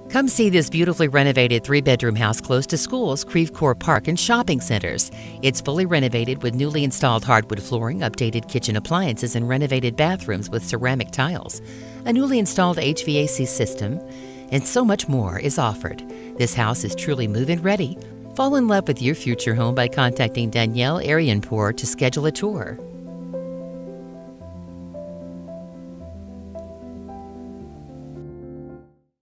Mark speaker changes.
Speaker 1: Come see this beautifully renovated 3-bedroom house close to schools, Creve Coeur Park, and shopping centers. It's fully renovated with newly installed hardwood flooring, updated kitchen appliances, and renovated bathrooms with ceramic tiles. A newly installed HVAC system, and so much more is offered. This house is truly move-in ready. Fall in love with your future home by contacting Danielle Arianpour to schedule a tour.